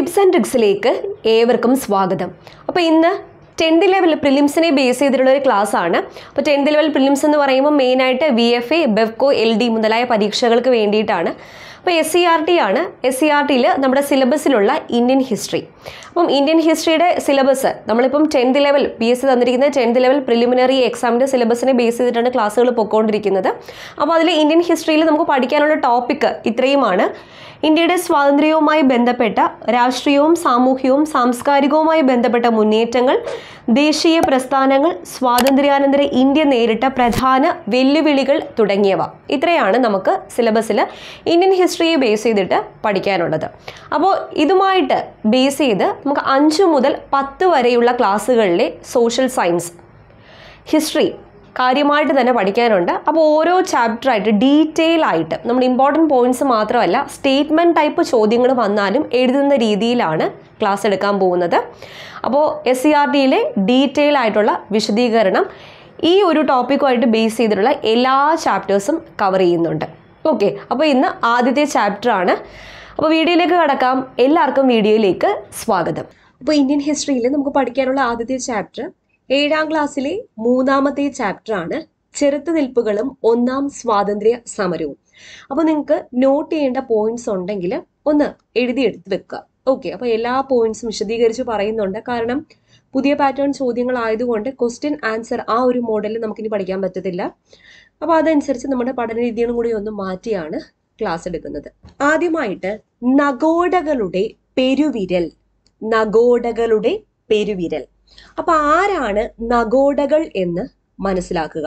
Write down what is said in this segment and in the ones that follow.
Tips and ട്രിക്സിലേക്ക് ഏവർക്കും സ്വാഗതം. അപ്പോൾ ഇന്ന് 10th ലെവൽ പ്രിലിംസിനെ ബേസ് ചെയ്തിട്ടുള്ള ഒരു ക്ലാസ് ആണ്. അപ്പോൾ 10th ലെവൽ പ്രിലിംസ് എന്ന് പറയുമ്പോൾ മെയിനായിട്ട് VFA, ബെവ്കോ, LD മുതലായ പരീക്ഷകൾക്ക് വേണ്ടിയിട്ടാണ്. അപ്പോൾ SCRT ആണ്. SCRTയിൽ നമ്മുടെ സിലബസിലുള്ള ഇന്ത്യൻ ഹിസ്റ്ററി. അപ്പം ഇന്ത്യൻ ഹിസ്റ്ററിയുടെ സിലബസ് നമ്മളിപ്പം 10th ലെവൽ PSC തന്നിരിക്കുന്ന 10th ലെവൽ പ്രിലിമിനറി എക്സാമിൻ്റെ സിലബസിനെ ബേസ് ചെയ്തിട്ടാണ് ക്ലാസ്സുകൾ പൊയ്ക്കൊണ്ടിരിക്കുന്നത്. അപ്പോൾ അതിൽ ഇന്ത്യൻ ഹിസ്റ്ററിയിൽ നമുക്ക് പഠിക്കാനുള്ള ടോപ്പിക്ക് ഇത്രയുമാണ്. ഇന്ത്യയുടെ സ്വാതന്ത്ര്യവുമായി ബന്ധപ്പെട്ട രാഷ്ട്രീയവും സാമൂഹികവും സാംസ്കാരികവുമായി ബന്ധപ്പെട്ട മുന്നേറ്റങ്ങൾ, ദേശീയ പ്രസ്ഥാനങ്ങൾ, സ്വാതന്ത്ര്യാനന്തര ഇന്ത്യ നേരിട്ട പ്രധാന വെല്ലുവിളികൾ തുടങ്ങിയവ. ഇത്രയാണ് നമുക്ക് സിലബസിൽ ഇന്ത്യൻ ഹിസ്റ്ററിയെ ബേസ് ചെയ്തിട്ട് പഠിക്കാനുള്ളത്. അപ്പോൾ ഇതുമായിട്ട് ബേസ് ചെയ്ത് നമുക്ക് 5 മുതൽ 10 വരെയുള്ള ക്ലാസ്സുകളിലെ സോഷ്യൽ സയൻസ്, ഹിസ്റ്ററി കാര്യമായിട്ട് തന്നെ പഠിക്കാനുണ്ട്. അപ്പോൾ ഓരോ ചാപ്റ്ററായിട്ട് ഡീറ്റെയിൽ ആയിട്ട് നമ്മൾ ഇമ്പോർട്ടൻറ്റ് പോയിന്റ്സ് മാത്രമല്ല സ്റ്റേറ്റ്മെൻറ്റ് ടൈപ്പ് ചോദ്യങ്ങൾ വന്നാലും എഴുതുന്ന രീതിയിലാണ് ക്ലാസ് എടുക്കാൻ പോകുന്നത്. അപ്പോൾ SCRTയിലെ ഡീറ്റെയിൽ ആയിട്ടുള്ള വിശദീകരണം ഈ ഒരു ടോപ്പിക്കുമായിട്ട് ബേസ് ചെയ്തിട്ടുള്ള എല്ലാ ചാപ്റ്റേഴ്സും കവർ ചെയ്യുന്നുണ്ട്. ഓക്കെ, അപ്പോൾ ഇന്ന് ആദ്യത്തെ ചാപ്റ്ററാണ്. അപ്പോൾ വീഡിയോയിലേക്ക് കടക്കാം. എല്ലാവർക്കും വീഡിയോയിലേക്ക് സ്വാഗതം. അപ്പോൾ ഇന്ത്യൻ ഹിസ്റ്ററിയിൽ നമുക്ക് പഠിക്കാനുള്ള ആദ്യത്തെ ചാപ്റ്റർ 7ാം ക്ലാസ്സിലെ 3ാമത്തെ ചാപ്റ്ററാണ്, ചെറുത്തുനിൽപ്പുകളും ഒന്നാം സ്വാതന്ത്ര്യ സമരവും. അപ്പോൾ നിങ്ങൾക്ക് നോട്ട് ചെയ്യേണ്ട പോയിന്റ്സ് ഉണ്ടെങ്കിൽ ഒന്ന് എഴുതിയെടുത്ത് വെക്കുക. ഓക്കെ, അപ്പോൾ എല്ലാ പോയിന്റ്സും വിശദീകരിച്ച് പറയുന്നുണ്ട്. കാരണം പുതിയ പാറ്റേൺ ചോദ്യങ്ങളായതുകൊണ്ട് ക്വസ്റ്റ്യൻ ആൻസർ ആ ഒരു മോഡലിൽ നമുക്കിനി പഠിക്കാൻ പറ്റത്തില്ല. അപ്പോൾ അതനുസരിച്ച് നമ്മുടെ പഠന രീതികളും കൂടി ഒന്ന് മാറ്റിയാണ് ക്ലാസ് എടുക്കുന്നത്. ആദ്യമായിട്ട് നഗോഡകളുടെ പെരുവിരൽ. നഗോഡകളുടെ പെരുവിരൽ. അപ്പൊ ആരാണ് നഗോഡകൾ എന്ന് മനസ്സിലാക്കുക.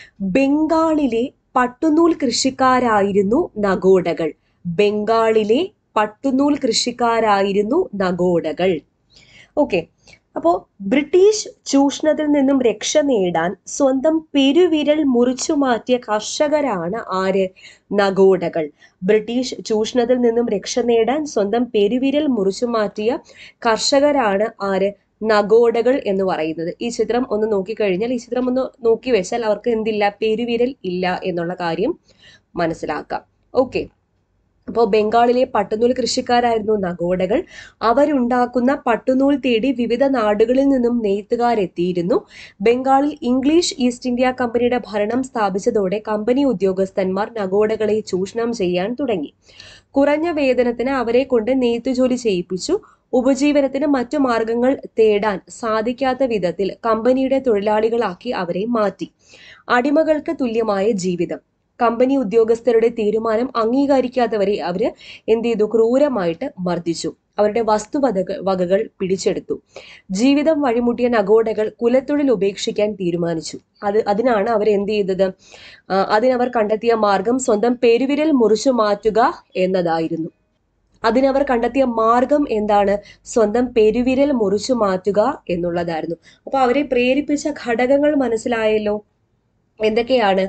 ബംഗാളിലെ പട്ടുനൂൽ കൃഷിക്കാരായിരുന്നു നഗോഡകൾ. ബംഗാളിലെ പട്ടുനൂൽ കൃഷിക്കാരായിരുന്നു നഗോഡകൾ. ഓക്കെ, അപ്പോൾ ബ്രിട്ടീഷ് ചൂഷണത്തിൽ നിന്നും രക്ഷ നേടാൻ സ്വന്തം പെരുവിരൽ മുറിച്ചു മാറ്റിയ കർഷകരാണ് ആര്? നഗോഡകൾ. ബ്രിട്ടീഷ് ചൂഷണത്തിൽ നിന്നും രക്ഷ നേടാൻ സ്വന്തം പെരുവിരൽ മുറിച്ചു മാറ്റിയ കർഷകരാണ് ആര്? നഗോഡകൾ എന്ന് പറയുന്നത്. ഈ ചിത്രം ഒന്ന് നോക്കിക്കഴിഞ്ഞാൽ, ഈ ചിത്രം ഒന്ന് നോക്കി വെച്ചാൽ അവർക്ക് എന്തില്ല? പെരുവിരൽ ഇല്ല എന്നുള്ള കാര്യം മനസ്സിലാക്കാം. ഓക്കെ, അപ്പോൾ ബംഗാളിലെ പട്ടുനൂൽ കൃഷിക്കാരായിരുന്നു നഗോഡകൾ. അവരുണ്ടാക്കുന്ന പട്ടുനൂൽ തേടി വിവിധ നാടുകളിൽ നിന്നും നെയ്ത്തുകാരെത്തിയിരുന്നു. ബംഗാളിൽ ഇംഗ്ലീഷ് ഈസ്റ്റ് ഇന്ത്യ കമ്പനിയുടെ ഭരണം സ്ഥാപിച്ചതോടെ കമ്പനി ഉദ്യോഗസ്ഥന്മാർ നഗോഡകളെ ചൂഷണം ചെയ്യാൻ തുടങ്ങി. കുറഞ്ഞ വേതനത്തിന് അവരെ കൊണ്ട് നെയ്ത്തുജോലി ചെയ്യിപ്പിച്ചു. ഉപജീവനത്തിന് മറ്റു മാർഗങ്ങൾ തേടാൻ സാധിക്കാത്ത വിധത്തിൽ കമ്പനിയുടെ തൊഴിലാളികളാക്കി അവരെ മാറ്റി. അടിമകൾക്ക് തുല്യമായ ജീവിതം. കമ്പനി ഉദ്യോഗസ്ഥരുടെ തീരുമാനം അംഗീകരിക്കാത്തവരെ അവര് എന്ത് ചെയ്തു? ക്രൂരമായിട്ട് മർദ്ദിച്ചു. അവരുടെ വകകൾ പിടിച്ചെടുത്തു. ജീവിതം വഴിമുട്ടിയ നഗോഡകൾ കുലത്തൊഴിൽ ഉപേക്ഷിക്കാൻ തീരുമാനിച്ചു. അതിനാണ് അവർ എന്ത് ചെയ്തത്? അതിനവർ കണ്ടെത്തിയ മാർഗം സ്വന്തം പെരുവിരൽ മുറിച്ചു മാറ്റുക എന്നതായിരുന്നു. അതിനവർ കണ്ടെത്തിയ മാർഗം എന്താണ്? സ്വന്തം പെരുവിരൽ മുറിച്ചു മാറ്റുക എന്നുള്ളതായിരുന്നു. അപ്പൊ അവരെ പ്രേരിപ്പിച്ച ഘടകങ്ങൾ മനസ്സിലായല്ലോ. എന്തൊക്കെയാണ്?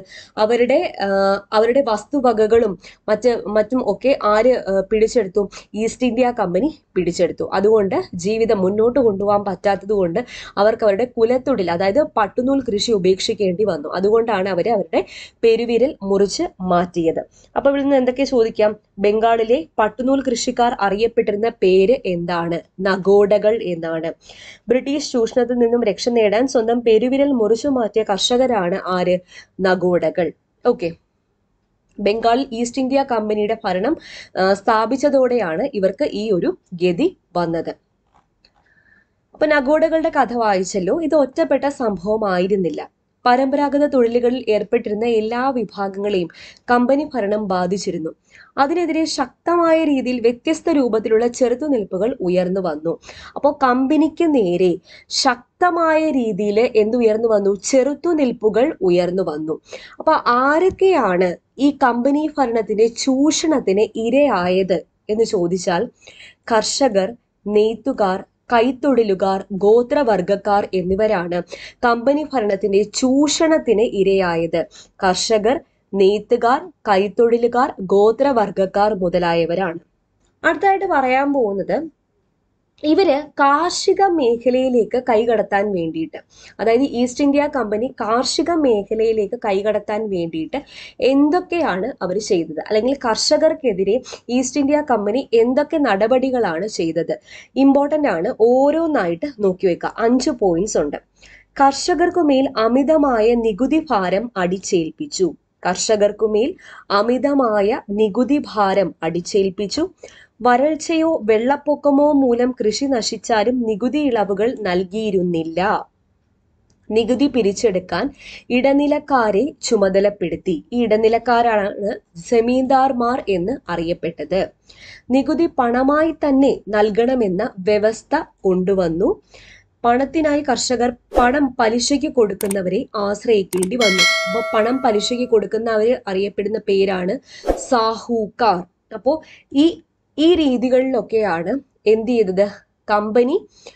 അവരുടെ വസ്തുവകകളും മറ്റും ഒക്കെ ആര് പിടിച്ചെടുത്തു? ഈസ്റ്റ് ഇന്ത്യ കമ്പനി പിടിച്ചെടുത്തു. അതുകൊണ്ട് ജീവിതം മുന്നോട്ട് കൊണ്ടുപോകാൻ പറ്റാത്തത് കൊണ്ട് അവർക്ക് അവരുടെ കുലത്തൊഴിൽ, അതായത് പട്ടുനൂൽ കൃഷി ഉപേക്ഷിക്കേണ്ടി വന്നു. അതുകൊണ്ടാണ് അവരുടെ പെരുവിരൽ മുറിച്ച് മാറ്റിയത്. അപ്പൊ ഇവിടെ നിന്ന് എന്തൊക്കെ ചോദിക്കാം? ബംഗാളിലെ പട്ടുനൂൽ കൃഷിക്കാർ അറിയപ്പെട്ടിരുന്ന പേര് എന്താണ്? നഗോഡകൾ എന്നാണ്. ബ്രിട്ടീഷ് ചൂഷണത്തിൽ നിന്നും രക്ഷ നേടാൻ സ്വന്തം പെരുവിരൽ മുറിച്ചു മാറ്റിയ കർഷകരാണ് ആര്? നഗോഡകൾ. ഓക്കെ, ബംഗാൾ ഈസ്റ്റ് ഇന്ത്യ കമ്പനിയുടെ ഭരണം സ്ഥാപിച്ചതോടെയാണ് ഇവർക്ക് ഈ ഒരു ഗതി വന്നത്. അപ്പൊ നഗോഡകളുടെ കഥ വായിച്ചല്ലോ. ഇത് ഒറ്റപ്പെട്ട സംഭവമായിരുന്നില്ല. പരമ്പരാഗത തൊഴിലുകളിൽ ഏർപ്പെട്ടിരുന്ന എല്ലാ വിഭാഗങ്ങളെയും കമ്പനി ഭരണം ബാധിച്ചിരുന്നു. അതിനെതിരെ ശക്തമായ രീതിയിൽ വ്യത്യസ്ത രൂപത്തിലുള്ള ചെറുത്തുനിൽപ്പുകൾ ഉയർന്നു വന്നു. അപ്പോൾ കമ്പനിക്ക് നേരെ ശക്തമായ രീതിയിൽ എന്തുയർന്നു വന്നു? ചെറുത്തുനിൽപ്പുകൾ ഉയർന്നു വന്നു. അപ്പൊ ആരൊക്കെയാണ് ഈ കമ്പനി ഭരണത്തിന്റെ ചൂഷണത്തിന് ഇരയായത് എന്ന് ചോദിച്ചാൽ, കർഷകർ, നെയ്ത്തുകാർ, കൈത്തൊഴിലുകാർ, ഗോത്രവർഗക്കാർ എന്നിവരാണ് കമ്പനി ഭരണത്തിന്റെ ചൂഷണത്തിന് ഇരയായത്. കർഷകർ, നെയ്ത്തുകാർ, കൈത്തൊഴിലുകാർ, ഗോത്രവർഗക്കാർ മുതലായവരാണ്. അടുത്തായിട്ട് പറയാൻ പോകുന്നത് ഇവര് കാർഷിക മേഖലയിലേക്ക് കൈകടത്താൻ വേണ്ടിയിട്ട്, അതായത് ഈസ്റ്റ് ഇന്ത്യ കമ്പനി കാർഷിക മേഖലയിലേക്ക് കൈകടത്താൻ വേണ്ടിയിട്ട് എന്തൊക്കെയാണ് അവർ ചെയ്തത്, അല്ലെങ്കിൽ കർഷകർക്കെതിരെ ഈസ്റ്റ് ഇന്ത്യ കമ്പനി എന്തൊക്കെ നടപടികളാണ് ചെയ്തത്? ഇമ്പോർട്ടൻ്റ് ആണ്, ഓരോന്നായിട്ട് നോക്കി വെക്കുക. 5 പോയിന്റ്സ് ഉണ്ട്. കർഷകർക്കുമേൽ അമിതമായ നികുതി ഭാരം അടിച്ചേൽപ്പിച്ചു. കർഷകർക്കുമേൽ അമിതമായ നികുതി ഭാരം അടിച്ചേൽപ്പിച്ചു. വരൾച്ചയോ വെള്ളപ്പൊക്കമോ മൂലം കൃഷി നശിച്ചാലും നികുതി ഇളവുകൾ നൽകിയിരുന്നില്ല. നികുതി പിരിച്ചെടുക്കാൻ ഇടനിലക്കാരെ ചുമതലപ്പെടുത്തി. ഈ ഇടനിലക്കാരാണ് ജമീന്ദാർമാർ എന്ന് അറിയപ്പെട്ടത്. നികുതി പണമായി തന്നെ നൽകണമെന്ന വ്യവസ്ഥ കൊണ്ടുവന്നു. പണത്തിനായി കർഷകർ പണം പലിശയ്ക്ക് കൊടുക്കുന്നവരെ ആശ്രയിക്കേണ്ടി വന്നു. അപ്പോൾ പണം പലിശയ്ക്ക് കൊടുക്കുന്നവരെ അറിയപ്പെടുന്ന പേരാണ് സാഹൂക്കാർ. അപ്പോൾ ഈ രീതികളിലൊക്കെയാണ് എന്ത് ചെയ്തത്? കമ്പനി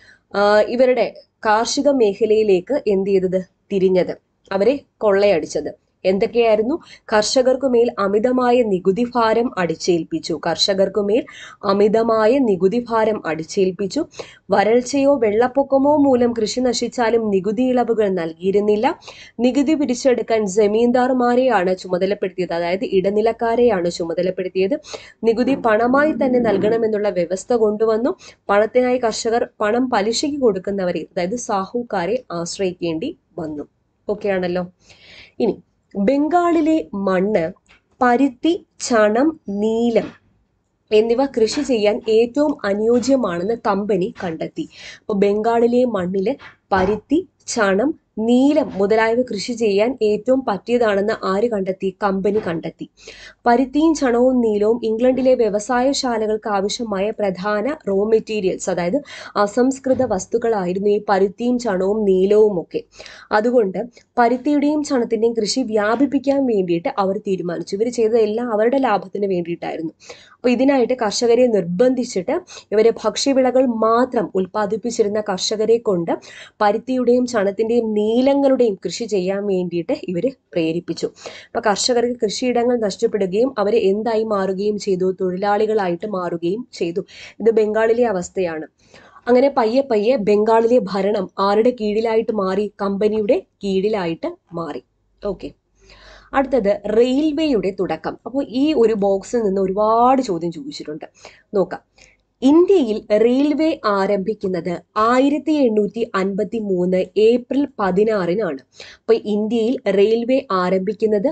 ഇവരുടെ കാർഷിക മേഖലയിലേക്ക് എന്ത് ചെയ്തത്? തിരിഞ്ഞത്, അവരെ കൊള്ളയടിച്ചത്. എന്തൊക്കെയായിരുന്നു? കർഷകർക്കുമേൽ അമിതമായ നികുതി ഭാരം അടിച്ചേൽപ്പിച്ചു. കർഷകർക്കുമേൽ അമിതമായ നികുതി ഭാരം അടിച്ചേൽപ്പിച്ചു. വരൾച്ചയോ വെള്ളപ്പൊക്കമോ മൂലം കൃഷി നശിച്ചാലും നികുതി ഇളവുകൾ നൽകിയിരുന്നില്ല. നികുതി പിരിച്ചെടുക്കാൻ ജമീന്ദാർമാരെയാണ് ചുമതലപ്പെടുത്തിയത്, അതായത് ഇടനിലക്കാരെയാണ് ചുമതലപ്പെടുത്തിയത്. നികുതി പണമായി തന്നെ നൽകണമെന്നുള്ള വ്യവസ്ഥ കൊണ്ടുവന്നു. പണത്തിനായി കർഷകർ പണം പലിശയ്ക്ക് കൊടുക്കുന്നവരെ, അതായത് സാഹൂക്കാരെ ആശ്രയിക്കേണ്ടി വന്നു. ഓക്കെ ആണല്ലോ. ഇനി ബംഗാളിലെ മണ്ണ് പരുത്തി, ചണം, നീലം എന്നിവ കൃഷി ചെയ്യാൻ ഏറ്റവും അനുയോജ്യമാണെന്ന് കമ്പനി കണ്ടെത്തി. അപ്പോൾ ബംഗാളിലെ മണ്ണില് പരുത്തി, ചണം, നീലം മുതലായവ കൃഷി ചെയ്യാൻ ഏറ്റവും പറ്റിയതാണെന്ന് ആര് കണ്ടെത്തി? കമ്പനി കണ്ടെത്തി. പരുത്തിയും ചണവും നീലവും ഇംഗ്ലണ്ടിലെ വ്യവസായശാലകൾക്ക് ആവശ്യമായ പ്രധാന റോ മെറ്റീരിയൽസ്, അതായത് അസംസ്കൃത വസ്തുക്കളായിരുന്നു ഈ പരുത്തിയും ചണവും നീലവും ഒക്കെ. അതുകൊണ്ട് പരുത്തിയുടെയും ചണത്തിന്റെയും കൃഷി വ്യാപിപ്പിക്കാൻ വേണ്ടിയിട്ട് അവർ തീരുമാനിച്ചു. ഇവർ ചെയ്തതെല്ലാം അവരുടെ ലാഭത്തിന് വേണ്ടിയിട്ടായിരുന്നു. അപ്പോൾ ഇതിനായിട്ട് കർഷകരെ നിർബന്ധിച്ചിട്ട് ഇവരെ ഭക്ഷ്യവിളകൾ മാത്രം ഉൽപ്പാദിപ്പിച്ചിരുന്ന കർഷകരെ കൊണ്ട് പരുത്തിയുടെയും ചണത്തിന്റെയും നീലങ്ങളുടെയും കൃഷി ചെയ്യാൻ വേണ്ടിയിട്ട് ഇവർ പ്രേരിപ്പിച്ചു. അപ്പൊ കർഷകർക്ക് കൃഷിയിടങ്ങൾ നഷ്ടപ്പെടുകയും അവർ എന്തായി മാറുകയും ചെയ്തു? തൊഴിലാളികളായിട്ട് മാറുകയും ചെയ്തു. ഇത് ബംഗാളിലെ അവസ്ഥയാണ്. അങ്ങനെ പയ്യെ പയ്യെ ബംഗാളിലെ ഭരണം ആരുടെ കീഴിലായിട്ട് മാറി? കമ്പനിയുടെ കീഴിലായിട്ട് മാറി. ഓക്കെ. അടുത്തത് റെയിൽവേയുടെ തുടക്കം. അപ്പോൾ ഈ ഒരു ബോക്സിൽ നിന്ന് ഒരുപാട് ചോദ്യം ചോദിച്ചിട്ടുണ്ട്. നോക്കാം. ഇന്ത്യയിൽ റെയിൽവേ ആരംഭിക്കുന്നത് 1853 ഏപ്രിൽ 16-നാണ്. അപ്പൊ ഇന്ത്യയിൽ റെയിൽവേ ആരംഭിക്കുന്നത്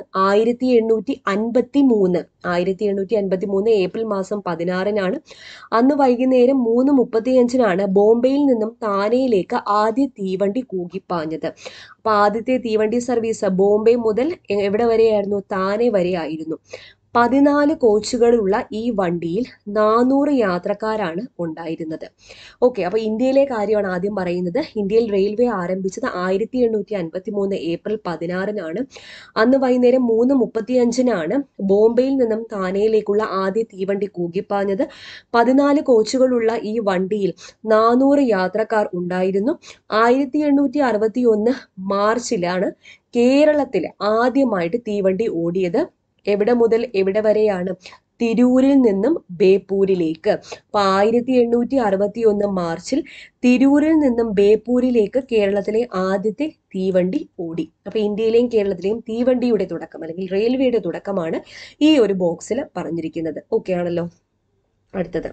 1853 ഏപ്രിൽ മാസം 16-നാണ്. അന്ന് വൈകുന്നേരം 3:35-നാണ് ബോംബെയിൽ നിന്നും താനെയിലേക്ക് ആദ്യ തീവണ്ടി കൂകിപ്പാഞ്ഞത്. അപ്പൊ ആദ്യത്തെ തീവണ്ടി സർവീസ് ബോംബെ മുതൽ എവിടെ വരെയായിരുന്നു? താനെ വരെ ആയിരുന്നു. 14 കോച്ചുകളുള്ള ഈ വണ്ടിയിൽ 400 യാത്രക്കാരാണ് ഉണ്ടായിരുന്നത്. ഓക്കെ. അപ്പൊ ഇന്ത്യയിലെ കാര്യമാണ് ആദ്യം പറയുന്നത്. ഇന്ത്യയിൽ റെയിൽവേ ആരംഭിച്ചത് 1853 ഏപ്രിൽ 16-നാണ്. അന്ന് വൈകുന്നേരം 3:35-നാണ് ബോംബെയിൽ നിന്നും താനെയിലേക്കുള്ള ആദ്യ തീവണ്ടി കൂകിപ്പാഞ്ഞത്. 14 കോച്ചുകളുള്ള ഈ വണ്ടിയിൽ 400 യാത്രക്കാർ ഉണ്ടായിരുന്നു. 1861 മാർച്ചിലാണ് കേരളത്തിൽ ആദ്യമായിട്ട് തീവണ്ടി ഓടിയത്. എവിടെ മുതൽ എവിടെ വരെയാണ്? തിരൂരിൽ നിന്നും ബേപ്പൂരിലേക്ക്. അപ്പൊ 1861 മാർച്ചിൽ തിരൂരിൽ നിന്നും ബേപ്പൂരിലേക്ക് കേരളത്തിലെ ആദ്യത്തെ തീവണ്ടി ഓടി. അപ്പൊ ഇന്ത്യയിലെയും കേരളത്തിലെയും തീവണ്ടിയുടെ തുടക്കം അല്ലെങ്കിൽ റെയിൽവേയുടെ തുടക്കമാണ് ഈ ഒരു ബോക്സിൽ പറഞ്ഞിരിക്കുന്നത്. ഓക്കെ ആണല്ലോ. അടുത്തത്,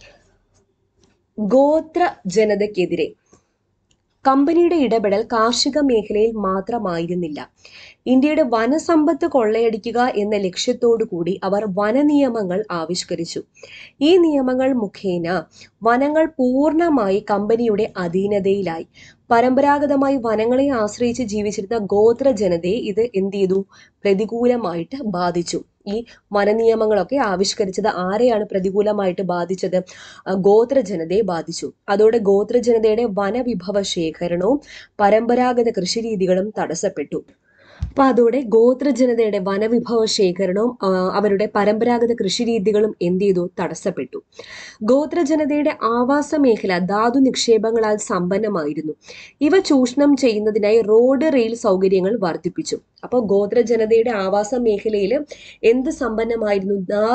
ഗോത്ര ജനതയ്ക്കെതിരെ കമ്പനിയുടെ ഇടപെടൽ കാർഷിക മേഖലയിൽ മാത്രമായിരുന്നില്ല. ഇന്ത്യയുടെ വനസമ്പത്ത് കൊള്ളയടിക്കുക എന്ന ലക്ഷ്യത്തോടു കൂടി അവർ വനനിയമങ്ങൾ ആവിഷ്കരിച്ചു. ഈ നിയമങ്ങൾ മുഖേന വനങ്ങൾ പൂർണ്ണമായി കമ്പനിയുടെ അധീനതയിലായി. പരമ്പരാഗതമായി വനങ്ങളെ ആശ്രയിച്ച് ജീവിച്ചിരുന്ന ഗോത്ര ജനതയെ ഇത് എന്ത് ചെയ്തു? പ്രതികൂലമായിട്ട് ബാധിച്ചു. ഈ വനനിയമങ്ങളൊക്കെ ആവിഷ്കരിച്ചത് ആരെയാണ് പ്രതികൂലമായിട്ട് ബാധിച്ചത്? ഗോത്ര ജനതയെ ബാധിച്ചു. അതോടെ ഗോത്ര ജനതയുടെ വനവിഭവ ശേഖരണവും പരമ്പരാഗത കൃഷിരീതികളും തടസ്സപ്പെട്ടു. അപ്പൊ അതോടെ ഗോത്ര ജനതയുടെ വനവിഭവ ശേഖരണവും അവരുടെ പരമ്പരാഗത കൃഷിരീതികളും എന്ത് ചെയ്തു? തടസ്സപ്പെട്ടു. ഗോത്ര ജനതയുടെ ആവാസ മേഖല ധാതു നിക്ഷേപങ്ങളാൽ സമ്പന്നമായിരുന്നു. ഇവ ചൂഷണം ചെയ്യുന്നതിനായി റോഡ്, റെയിൽ സൗകര്യങ്ങൾ വർദ്ധിപ്പിച്ചു. അപ്പോൾ ഗോത്ര ജനതയുടെ ആവാസ മേഖലയിൽ എന്ത് സമ്പന്നമായിരുന്നു?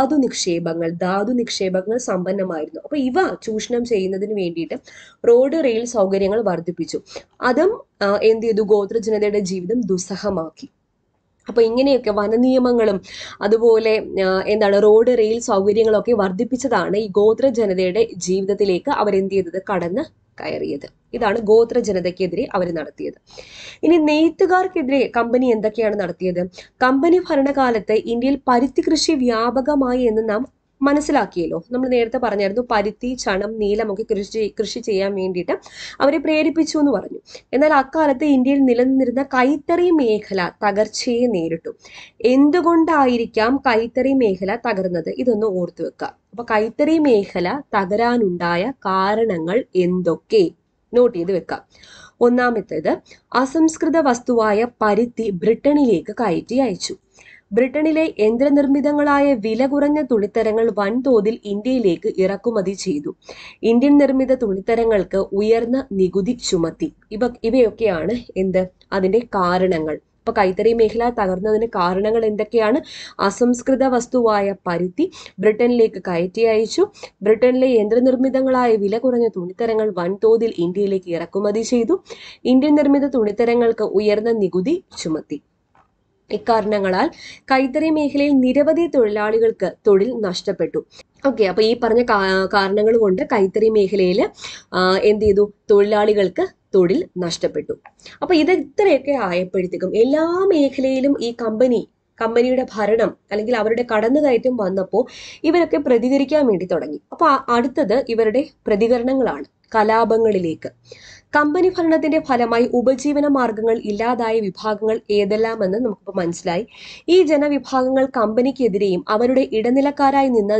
ധാതു നിക്ഷേപങ്ങൾ സമ്പന്നമായിരുന്നു. അപ്പോൾ ഇവ ചൂഷണം ചെയ്യുന്നതിന് വേണ്ടിയിട്ട് റോഡ് റെയിൽ സൗകര്യങ്ങൾ വർദ്ധിപ്പിച്ചു. അതും എന്ത് ചെയ്തു? ഗോത്ര ജനതയുടെ ജീവിതം ദുസ്സഹമാക്കി. അപ്പൊ ഇങ്ങനെയൊക്കെ വനനിയമങ്ങളും അതുപോലെ എന്താണ് റോഡ് റെയിൽ സൗകര്യങ്ങളൊക്കെ വർദ്ധിപ്പിച്ചതാണ് ഈ ഗോത്ര ജനതയുടെ ജീവിതത്തിലേക്ക് അവരെന്ത് ചെയ്തത്? കടന്ന് കയറിയത്. ഇതാണ് ഗോത്ര ജനതയ്ക്കെതിരെ അവർ നടത്തിയത്. ഇനി നെയ്ത്തുകാർക്കെതിരെ കമ്പനി എന്തൊക്കെയാണ് നടത്തിയത്? കമ്പനി ഭരണകാലത്ത് ഇന്ത്യയിൽ പരുത്തി കൃഷി വ്യാപകമായി എന്ന് നാം മനസ്സിലാക്കിയല്ലോ. നമ്മൾ നേരത്തെ പറഞ്ഞായിരുന്നു പരുത്തി, ചണം, നീലമൊക്കെ കൃഷി ചെയ്യാൻ വേണ്ടിയിട്ട് അവരെ പ്രേരിപ്പിച്ചു എന്ന് പറഞ്ഞു. എന്നാൽ അക്കാലത്ത് ഇന്ത്യയിൽ നിലനിന്നിരുന്ന കൈത്തറി മേഖല തകർച്ചയെ നേരിട്ടു. എന്തുകൊണ്ടായിരിക്കാം കൈത്തറി മേഖല തകർന്നത്? ഇതൊന്ന് ഓർത്തു വെക്കുക. അപ്പൊ കൈത്തറി മേഖല തകരാനുണ്ടായ കാരണങ്ങൾ എന്തൊക്കെ? നോട്ട് ചെയ്ത് വെക്കാം. ഒന്നാമത്തേത്, അസംസ്കൃത വസ്തുവായ പരുത്തി ബ്രിട്ടനിലേക്ക് കയറ്റി അയച്ചു. ബ്രിട്ടനിലെ യന്ത്രനിർമ്മിതങ്ങളായ വില കുറഞ്ഞ തുണിത്തരങ്ങൾ വൻതോതിൽ ഇന്ത്യയിലേക്ക് ഇറക്കുമതി ചെയ്തു. ഇന്ത്യൻ നിർമ്മിത തുണിത്തരങ്ങൾക്ക് ഉയർന്ന നികുതി ചുമത്തി. ഇവയൊക്കെയാണ് എന്ത്? അതിന്റെ കാരണങ്ങൾ. ഇപ്പൊ കൈത്തറി മേഖല തകർന്നതിന് കാരണങ്ങൾ എന്തൊക്കെയാണ്? അസംസ്കൃത വസ്തുവായ പരുത്തി ബ്രിട്ടനിലേക്ക് കയറ്റി അയച്ചു. ബ്രിട്ടനിലെ യന്ത്രനിർമ്മിതങ്ങളായ വില കുറഞ്ഞ തുണിത്തരങ്ങൾ വൻതോതിൽ ഇന്ത്യയിലേക്ക് ഇറക്കുമതി ചെയ്തു. ഇന്ത്യൻ നിർമ്മിത തുണിത്തരങ്ങൾക്ക് ഉയർന്ന നികുതി ചുമത്തി. ഇക്കാരണങ്ങളാൽ കൈത്തറി മേഖലയിൽ നിരവധി തൊഴിലാളികൾക്ക് തൊഴിൽ നഷ്ടപ്പെട്ടു. ഓക്കെ, അപ്പൊ ഈ പറഞ്ഞ കാരണങ്ങൾ കൊണ്ട് കൈത്തറി മേഖലയിൽ എന്ത് ചെയ്തു? തൊഴിലാളികൾക്ക് തൊഴിൽ നഷ്ടപ്പെട്ടു. അപ്പൊ ഇത് ഇത്രയൊക്കെ ആയപ്പോഴത്തേക്കും എല്ലാ മേഖലയിലും ഈ കമ്പനിയുടെ ഭരണം അല്ലെങ്കിൽ അവരുടെ കടന്നുകയറ്റം വന്നപ്പോൾ ഇവരൊക്കെ പ്രതികരിക്കാൻ വേണ്ടി തുടങ്ങി. അപ്പൊ അടുത്തത് ഇവരുടെ പ്രതികരണങ്ങളാണ് കലാപങ്ങളിലേക്ക്. കമ്പനി ഭരണത്തിന്റെ ഫലമായി ഉപജീവന മാർഗങ്ങൾ ഇല്ലാതായ വിഭാഗങ്ങൾ ഏതെല്ലാമെന്ന് നമുക്കിപ്പോൾ മനസ്സിലായി. ഈ ജനവിഭാഗങ്ങൾ കമ്പനിക്കെതിരെയും അവരുടെ ഇടനിലക്കാരായി നിന്ന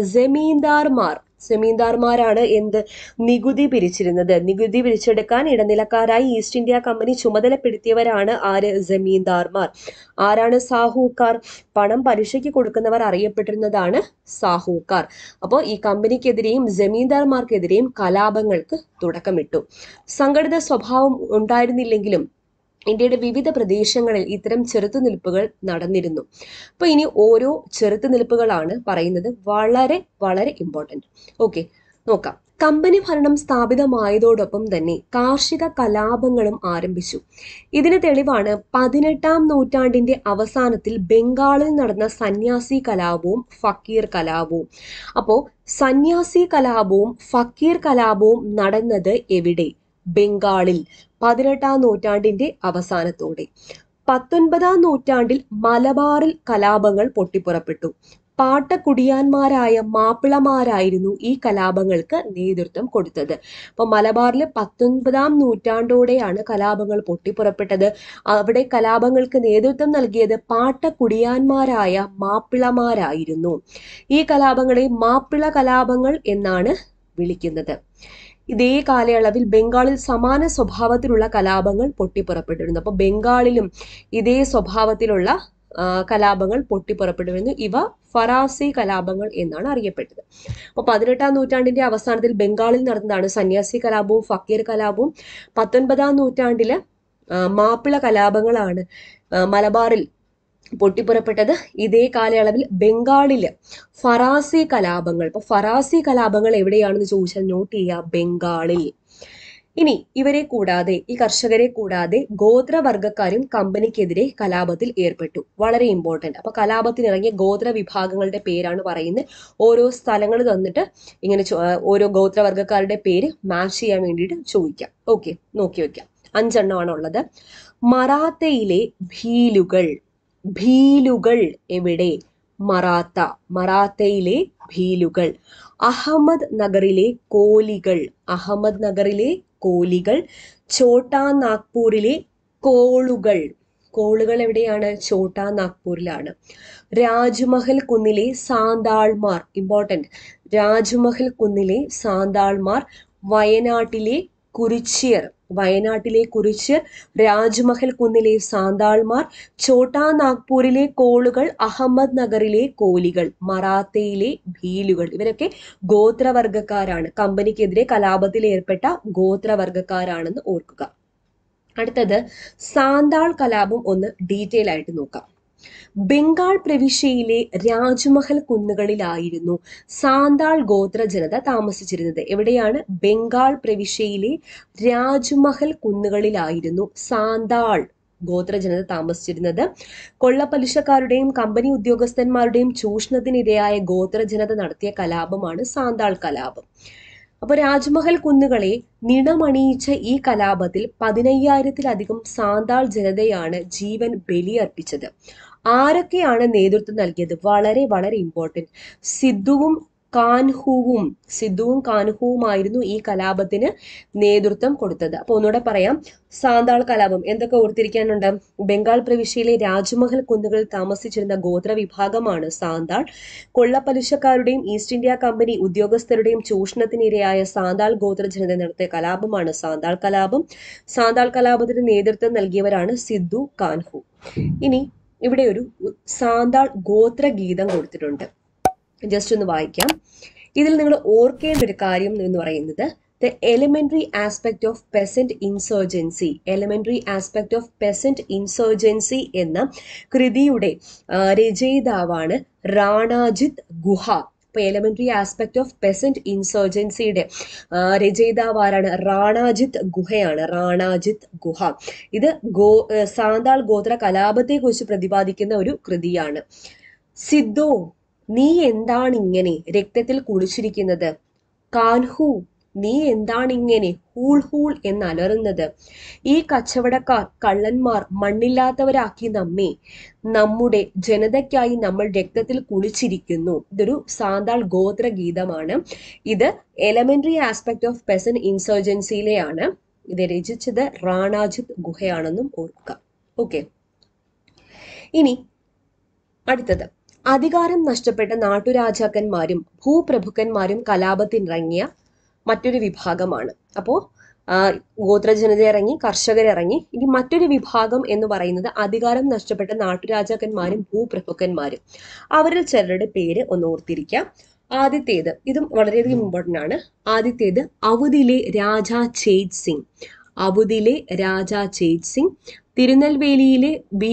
ജമീന്ദാർമാരാണ് എന്ത്? നികുതി പിരിച്ചിരുന്നത്. നികുതി പിരിച്ചെടുക്കാൻ ഇടനിലക്കാരായി ഈസ്റ്റ് ഇന്ത്യ കമ്പനി ചുമതലപ്പെടുത്തിയവരാണ് ആര്? ജമീന്ദാർമാർ. ആരാണ് സാഹൂക്കാർ? പണം പലിശയ്ക്ക് കൊടുക്കുന്നവർ അറിയപ്പെട്ടിരുന്നതാണ് സാഹൂക്കാർ. അപ്പോൾ ഈ കമ്പനിക്കെതിരെയും ജമീന്ദാർമാർക്കെതിരെയും കലാപങ്ങൾക്ക് തുടക്കമിട്ടു. സംഘടിത സ്വഭാവം ഉണ്ടായിരുന്നില്ലെങ്കിലും ഇന്ത്യയുടെ വിവിധ പ്രദേശങ്ങളിൽ ഇത്തരം ചെറുത്തുനിൽപ്പുകൾ നടന്നിരുന്നു. അപ്പൊ ഇനി ഓരോ ചെറുത്തുനിൽപ്പുകളാണ് പറയുന്നത്. വളരെ വളരെ ഇമ്പോർട്ടൻറ്റ്. ഓക്കെ, നോക്കാം. കമ്പനി ഭരണം സ്ഥാപിതമായതോടൊപ്പം തന്നെ കാർഷിക കലാപങ്ങളും ആരംഭിച്ചു. ഇതിന് തെളിവാണ് 18-ാം നൂറ്റാണ്ടിന്റെ അവസാനത്തിൽ ബംഗാളിൽ നടന്ന സന്യാസി കലാപവും ഫക്കീർ കലാപവും. അപ്പോ സന്യാസി കലാപവും ഫക്കീർ കലാപവും നടന്നത് എവിടെ? ബംഗാളിൽ. 18-ാം നൂറ്റാണ്ടിന്റെ അവസാനത്തോടെ. 19-ാം നൂറ്റാണ്ടിൽ മലബാറിൽ കലാപങ്ങൾ പൊട്ടിപ്പുറപ്പെട്ടു. പാട്ടക്കുടിയാന്മാരായ മാപ്പിളമാരായിരുന്നു ഈ കലാപങ്ങൾക്ക് നേതൃത്വം കൊടുത്തത്. അപ്പൊ മലബാറിൽ 19-ാം നൂറ്റാണ്ടോടെയാണ് കലാപങ്ങൾ പൊട്ടിപ്പുറപ്പെട്ടത്. അവിടെ കലാപങ്ങൾക്ക് നേതൃത്വം നൽകിയത് പാട്ടക്കുടിയാന്മാരായ മാപ്പിളമാരായിരുന്നു. ഈ കലാപങ്ങളെ മാപ്പിള കലാപങ്ങൾ എന്നാണ് വിളിക്കുന്നത്. ഇതേ കാലയളവിൽ ബംഗാളിൽ സമാന സ്വഭാവത്തിലുള്ള കലാപങ്ങൾ പൊട്ടിപ്പുറപ്പെട്ടിരുന്നു. അപ്പൊ ബംഗാളിലും ഇതേ സ്വഭാവത്തിലുള്ള കലാപങ്ങൾ പൊട്ടിപ്പുറപ്പെട്ടിരുന്നു. ഇവ ഫറാസി കലാപങ്ങൾ എന്നാണ് അറിയപ്പെട്ടത്. അപ്പൊ 18-ാം നൂറ്റാണ്ടിന്റെ അവസാനത്തിൽ ബംഗാളിൽ നടന്നതാണ് സന്യാസി കലാപവും ഫക്കീർ കലാപവും. 19-ാം നൂറ്റാണ്ടില് മാപ്പിള കലാപങ്ങളാണ് മലബാറിൽ പൊട്ടിപ്പുറപ്പെട്ടത്. ഇതേ കാലയളവിൽ ബംഗാളില് ഫറാസി കലാപങ്ങൾ. അപ്പൊ ഫറാസി കലാപങ്ങൾ എവിടെയാണെന്ന് ചോദിച്ചാൽ നോട്ട് ചെയ്യുക, ബംഗാളിൽ. ഇനി ഇവരെ കൂടാതെ, ഈ കർഷകരെ കൂടാതെ ഗോത്രവർഗക്കാരും കമ്പനിക്കെതിരെ കലാപത്തിൽ ഏർപ്പെട്ടു. വളരെ ഇമ്പോർട്ടന്റ്. അപ്പൊ കലാപത്തിനിറങ്ങിയ ഗോത്ര വിഭാഗങ്ങളുടെ പേരാണ് പറയുന്നത്. ഓരോ സ്ഥലങ്ങൾ തന്നിട്ട് ഇങ്ങനെ ഓരോ ഗോത്രവർഗക്കാരുടെ പേര് മാച്ച് ചെയ്യാൻ വേണ്ടിയിട്ട് ചോദിക്കാം. ഓക്കെ, നോക്കി വെക്കാം. 5 എണ്ണമാണ് ഉള്ളത്. മറാത്തയിലെ ഭീലുകൾ എവിടെ? മറാത്തയിലെ ഭീലുകൾ. അഹമ്മദ് നഗറിലെ കോലികൾ. ഛോട്ടാ നാഗ്പൂരിലെ കോളുകൾ എവിടെയാണ്? ഛോട്ടാ നാഗ്പൂരിലാണ്. രാജ്മഹൽ കുന്നിലെ സാന്താൾമാർ. ഇമ്പോർട്ടന്റ്. രാജ്മഹൽ കുന്നിലെ സാന്താൾമാർ. വയനാട്ടിലെ കുറിച്യർ, രാജ്മഹൽ കുന്നിലെ സാന്താൾമാർ, ഛോട്ടാ നാഗ്പൂരിലെ കോളുകൾ, അഹമ്മദ് നഗറിലെ കോലികൾ, മറാത്തയിലെ ഭീലുകൾ. ഇവരൊക്കെ ഗോത്രവർഗക്കാരാണ്. കമ്പനിക്കെതിരെ കലാപത്തിൽ ഏർപ്പെട്ട ഗോത്രവർഗക്കാരാണെന്ന് ഓർക്കുക. അടുത്തത് സാന്താൾ കലാപം ഒന്ന് ഡീറ്റെയിൽ ആയിട്ട് നോക്കാം. ബംഗാൾ പ്രവിശ്യയിലെ രാജ്മഹൽ കുന്നുകളിലായിരുന്നു സാന്താൾ ഗോത്ര ജനത താമസിച്ചിരുന്നത്. എവിടെയാണ്? ബംഗാൾ പ്രവിശ്യയിലെ രാജ്മഹൽ കുന്നുകളിലായിരുന്നു സാന്താൾ ഗോത്ര ജനത താമസിച്ചിരുന്നത്. കൊള്ളപ്പലിശക്കാരുടെയും കമ്പനി ഉദ്യോഗസ്ഥന്മാരുടെയും ചൂഷണത്തിനിരയായ ഗോത്ര ജനത നടത്തിയ കലാപമാണ് സാന്താൾ കലാപം. അപ്പൊ രാജ്മഹൽ കുന്നുകളെ നിണമണിയിച്ച ഈ കലാപത്തിൽ 15,000-ലധികം സാന്താൾ ജനതയാണ് ജീവൻ ബലിയർപ്പിച്ചത്. ആരൊക്കെയാണ് നേതൃത്വം നൽകിയത്? വളരെ വളരെ ഇമ്പോർട്ടൻറ്റ്. സിദ്ധുവും കാൻഹുവുമായിരുന്നു ഈ കലാപത്തിന് നേതൃത്വം കൊടുത്തത്. അപ്പൊ ഒന്നുകൂടെ പറയാം, സാന്താൾ കലാപം എന്തൊക്കെ ഓർത്തിരിക്കാനുണ്ട്? ബംഗാൾ പ്രവിശ്യയിലെ രാജ്മഹൽ കുന്നുകളിൽ താമസിച്ചിരുന്ന ഗോത്ര വിഭാഗമാണ് സാന്താൾ. കൊള്ളപ്പലിശക്കാരുടെയും ഈസ്റ്റ് ഇന്ത്യ കമ്പനി ഉദ്യോഗസ്ഥരുടെയും ചൂഷണത്തിനിരയായ സാന്താൾ ഗോത്ര ജനത നടത്തിയ കലാപമാണ് സാന്താൾ കലാപം. സാന്താൾ കലാപത്തിന് നേതൃത്വം നൽകിയവരാണ് സിദ്ധു, കാൻഹു. ഇനി ഇവിടെ ഒരു സാന്താൾ ഗോത്ര ഗീതം കൊടുത്തിട്ടുണ്ട്, ജസ്റ്റ് ഒന്ന് വായിക്കാം. ഇതിൽ നിങ്ങൾ ഓർക്കേണ്ട ഒരു കാര്യം എന്ന് പറയുന്നത് the elementary aspect of peasant insurgency എന്ന കൃതിയുടെ രചയിതാവാണ് റാണാജിത് ഗുഹ. ഇപ്പൊ എലിമെന്ററി ആസ്പെക്ട് ഓഫ് പെസന്റ് ഇൻസർജൻസിയുടെ രചയിതാവാരാണ്? റാണാജിത് ഗുഹ. ഇത് സാന്താൾ ഗോത്ര കലാപത്തെ കുറിച്ച് പ്രതിപാദിക്കുന്ന ഒരു കൃതിയാണ്. സിദ്ധോ, നീ എന്താണ് ഇങ്ങനെ രക്തത്തിൽ കുളിച്ചിരിക്കുന്നത്? കാൻഹു, നീ എന്താണ് ഇങ്ങനെ ഹൂൾ ഹൂൾ എന്നലറുന്നത്? ഈ കച്ചവടക്കാർ, കള്ളന്മാർ മണ്ണില്ലാത്തവരാക്കി നമ്മെ. നമ്മുടെ ജനതയ്ക്കായി നമ്മൾ രക്തത്തിൽ കുളിച്ചിരിക്കുന്നു. ഇതൊരു സാന്താൾ ഗോത്ര ഗീതമാണ്. ഇത് എലമെന്ററി ആസ്പെക്ട് ഓഫ് പെസന്റ് ഇൻസർജൻസിയിലെയാണ്. ഇത് രചിച്ചത് റാണാജിത് ഗുഹയാണെന്നും ഓർക്കുക. ഓക്കെ, ഇനി അടുത്തത് അധികാരം നഷ്ടപ്പെട്ട നാട്ടുരാജാക്കന്മാരും ഭൂപ്രഭുക്കന്മാരും കലാപത്തിനിറങ്ങിയ മറ്റൊരു വിഭാഗമാണ്. അപ്പോൾ ഗോത്രജനത ഇറങ്ങി, കർഷകരിറങ്ങി. ഇനി മറ്റൊരു വിഭാഗം എന്ന് പറയുന്നത് അധികാരം നഷ്ടപ്പെട്ട നാട്ടുരാജാക്കന്മാരും ഭൂപ്രഭുക്കന്മാരും. അവരിൽ ചിലരുടെ പേര് ഒന്ന് ഓർത്തിരിക്കാം. ആദ്യത്തേത്, ഇതും വളരെയധികം ഇമ്പോർട്ടൻ്റ് ആണ്. ആദ്യത്തേത് അവധിലെ രാജാ ഛേദ് സിംഗ്. തിരുനെൽവേലിയിലെ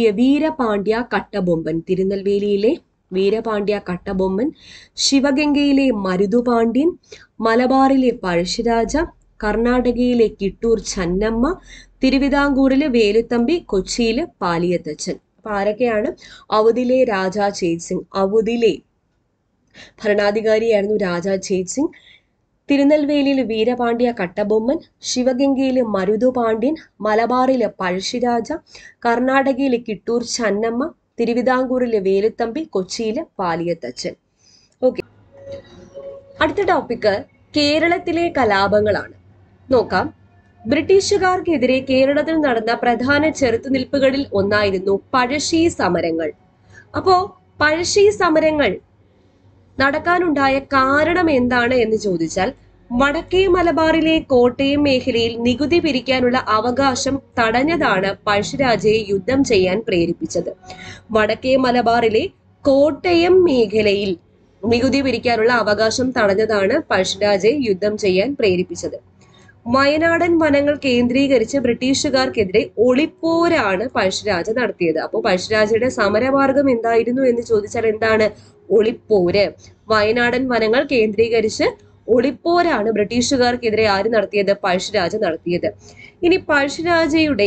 വീരപാണ്ഡ്യ കട്ടബൊമ്മൻ, ശിവഗംഗയിലെ മരുതുപാണ്ഡ്യൻ, മലബാറിലെ പഴശ്ശിരാജ, കർണാടകയിലെ കിട്ടൂർ ചന്നമ്മ, തിരുവിതാംകൂറിലെ വേലുത്തമ്പി, കൊച്ചിയിലെ പാലിയത്തച്ഛൻ. അപ്പൊ ആരൊക്കെയാണ്? അവധിലെ രാജാ ഛേദ് സിംഗ്, അവധിലെ ഭരണാധികാരിയായിരുന്നു രാജാ ഛേദ് സിംഗ്. തിരുനെൽവേലിയിലെ വീരപാണ്ഡ്യ കട്ടബൊമ്മൻ, ശിവഗംഗയിലെ മരുതുപാണ്ഡ്യൻ, മലബാറിലെ പഴശ്ശിരാജ, കർണാടകയിലെ കിട്ടൂർ ചന്നമ്മ, തിരുവിതാംകൂറിലെ വേലുത്തമ്പി, കൊച്ചിയിലെ പാലിയത്തച്ഛൻ. ഓക്കെ, അടുത്ത ടോപ്പിക്ക് കേരളത്തിലെ കലാപങ്ങളാണ്. നോക്കാം. ബ്രിട്ടീഷുകാർക്കെതിരെ കേരളത്തിൽ നടന്ന പ്രധാന ചെറുത്തുനിൽപ്പുകളിൽ ഒന്നായിരുന്നു പഴശ്ശി സമരങ്ങൾ. അപ്പോ പഴശ്ശി സമരങ്ങൾ നടക്കാനുണ്ടായ കാരണം എന്താണ് എന്ന് ചോദിച്ചാൽ, വടക്കേ മലബാറിലെ കോട്ടയം മേഖലയിൽ നികുതി പിരിക്കാനുള്ള അവകാശം തടഞ്ഞതാണ് പഴശ്ശിരാജയെ യുദ്ധം ചെയ്യാൻ പ്രേരിപ്പിച്ചത്. വടക്കേ മലബാറിലെ കോട്ടയം മേഖലയിൽ നികുതി പിരിക്കാനുള്ള അവകാശം തടഞ്ഞതാണ് പഴശ്ശിരാജയെ യുദ്ധം ചെയ്യാൻ പ്രേരിപ്പിച്ചത്. വയനാടൻ വനങ്ങൾ കേന്ദ്രീകരിച്ച് ബ്രിട്ടീഷുകാർക്കെതിരെ ഒളിപ്പോരാണ് പഴശ്ശിരാജ നടത്തിയത്. അപ്പോൾ പഴശ്ശിരാജയുടെ സമരമാർഗം എന്തായിരുന്നു എന്ന് ചോദിച്ചാൽ എന്താണ്? ഒളിപ്പോര്. വയനാടൻ വനങ്ങൾ കേന്ദ്രീകരിച്ച് ഒളിപ്പോരാണ് ബ്രിട്ടീഷുകാർക്കെതിരെ ആര് നടത്തിയത്? പഴശ്ശിരാജ നടത്തിയത്. ഇനി പഴശ്ശിരാജയുടെ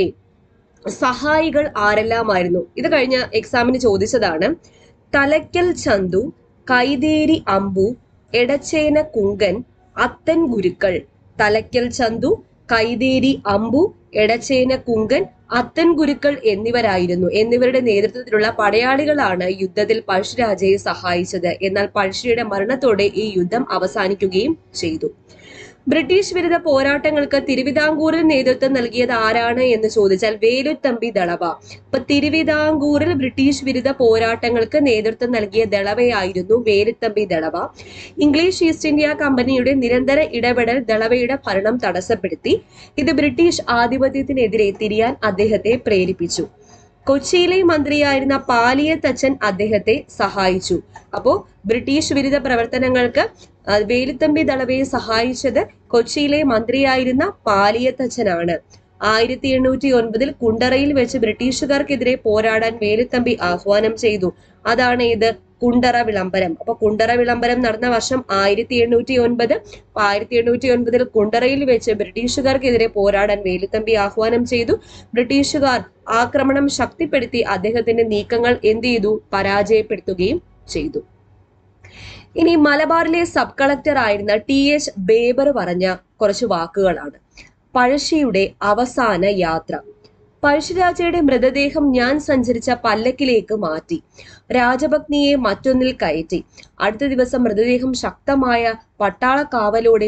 സഹായികൾ ആരെല്ലാമായിരുന്നു? ഇത് കഴിഞ്ഞ എക്സാമിന് ചോദിച്ചതാണ്. തലയ്ക്കൽ ചന്തു, കൈതേരി അമ്പു, എടച്ചേന കുങ്കൻ, അത്തൻ ഗുരുക്കൾ. തലയ്ക്കൽ ചന്തു, കൈതേരി അമ്പു, എടച്ചേന കുങ്കൻ, അത്തൻ ഗുരുക്കൾ എന്നിവരുടെ നേതൃത്വത്തിലുള്ള പടയാളികളാണ് യുദ്ധത്തിൽ പഴശ്ശിരാജയെ സഹായിച്ചത്. എന്നാൽ പഴശ്ശിയുടെ മരണത്തോടെ ഈ യുദ്ധം അവസാനിക്കുകയും ചെയ്തു. ബ്രിട്ടീഷ് വിരുദ്ധ പോരാട്ടങ്ങൾക്ക് തിരുവിതാംകൂറിൽ നേതൃത്വം നൽകിയത് ആരാണ് എന്ന് ചോദിച്ചാൽ വേലുത്തമ്പി ദളവ. അപ്പൊ തിരുവിതാംകൂറിൽ ബ്രിട്ടീഷ് വിരുദ്ധ പോരാട്ടങ്ങൾക്ക് നേതൃത്വം നൽകിയ ദളവയായിരുന്നു Velu Thampi Dalawa. English east India കമ്പനിയുടെ നിരന്തര ഇടപെടൽ ദളവയുടെ ഭരണം തടസ്സപ്പെടുത്തി. ഇത് ബ്രിട്ടീഷ് ആധിപത്യത്തിനെതിരെ തിരിയാൻ അദ്ദേഹത്തെ പ്രേരിപ്പിച്ചു. കൊച്ചിയിലെ മന്ത്രിയായിരുന്ന പാലിയത്തച്ഛൻ അദ്ദേഹത്തെ സഹായിച്ചു. അപ്പോ ബ്രിട്ടീഷ് വിരുദ്ധ പ്രവർത്തനങ്ങൾക്ക് വേലുത്തമ്പി ദളവയെ സഹായിച്ചത് കൊച്ചിയിലെ മന്ത്രിയായിരുന്ന പാലിയത്തച്ഛനാണ്. 1809 കുണ്ടറയിൽ വെച്ച് ബ്രിട്ടീഷുകാർക്കെതിരെ പോരാടാൻ വേലുത്തമ്പി ആഹ്വാനം ചെയ്തു. അതാണ് ഏത്? കുണ്ടറ വിളംബരം. അപ്പൊ കുണ്ടറ വിളംബരം നടന്ന വർഷം 1809. 1809 കുണ്ടറയിൽ വെച്ച് ബ്രിട്ടീഷുകാർക്കെതിരെ പോരാടാൻ വേലുത്തമ്പി ആഹ്വാനം ചെയ്തു. ബ്രിട്ടീഷുകാർ ആക്രമണം ശക്തിപ്പെടുത്തി അദ്ദേഹത്തിന്റെ നീക്കങ്ങൾ എന്ത് ചെയ്തു? പരാജയപ്പെടുത്തുകയും ചെയ്തു. ഇനി മലബാറിലെ സബ് കളക്ടർ ആയിരുന്ന TH ബേബർ പറഞ്ഞ കുറച്ച് വാക്കുകളാണ്. പഴശ്ശിയുടെ അവസാന യാത്ര. പഴശ്ശിരാജയുടെ മൃതദേഹം ഞാൻ സഞ്ചരിച്ച പല്ലക്കിലേക്ക് മാറ്റി. രാജപത്നിയെ മറ്റൊന്നിൽ കയറ്റി. അടുത്ത ദിവസം മൃതദേഹം ശക്തമായ പട്ടാള കാവലോടെ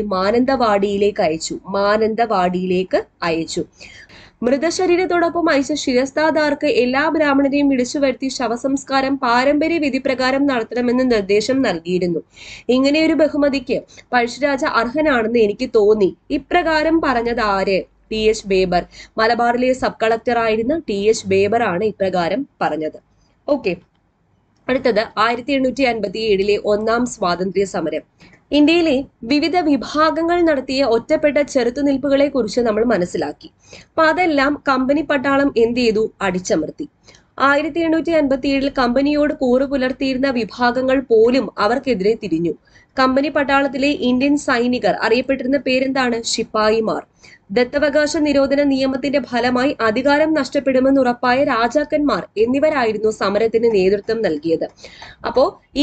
മാനന്തവാടിയിലേക്ക് അയച്ചു. മൃതശരീരത്തോടൊപ്പം അയച്ച ശിരസ്താദാർക്ക് എല്ലാ ബ്രാഹ്മണരെയും വിളിച്ചു വരുത്തി ശവസംസ്കാരം പാരമ്പര്യ വിധിപ്രകാരം നടത്തണമെന്ന് നിർദ്ദേശം നൽകിയിരുന്നു. ഇങ്ങനെയൊരു ബഹുമതിക്ക് പഴശ്ശിരാജ അർഹനാണെന്ന് എനിക്ക് തോന്നി. ഇപ്രകാരം പറഞ്ഞത് ആര്? TH Baber. മലബാറിലെ സബ് കളക്ടർ ആയിരുന്ന TH ബേബർ ആണ് ഇപ്രകാരം പറഞ്ഞത്. ഓക്കെ, അടുത്തത് 1857 ഒന്നാം സ്വാതന്ത്ര്യ സമരം. ഇന്ത്യയിലെ വിവിധ വിഭാഗങ്ങൾ നടത്തിയ ഒറ്റപ്പെട്ട ചെറുത്തുനിൽപ്പുകളെ കുറിച്ച് നമ്മൾ മനസ്സിലാക്കി. അപ്പൊ അതെല്ലാം കമ്പനി പട്ടാളം എന്ത് ചെയ്തു? അടിച്ചമർത്തി. 1857 കമ്പനിയോട് കൂറു പുലർത്തിയിരുന്ന വിഭാഗങ്ങൾ പോലും അവർക്കെതിരെ തിരിഞ്ഞു. കമ്പനി പട്ടാളത്തിലെ ഇന്ത്യൻ സൈനികർ അറിയപ്പെട്ടിരുന്ന പേരെന്താണ്? ശിപ്പായിമാർ. ദത്തവകാശ നിരോധന നിയമത്തിന്റെ ഫലമായി അധികാരം നഷ്ടപ്പെടുമെന്ന് ഉറപ്പായ രാജാക്കന്മാർ എന്നിവരായിരുന്നു സമരത്തിന് നേതൃത്വം നൽകിയത്. അപ്പോ ഈ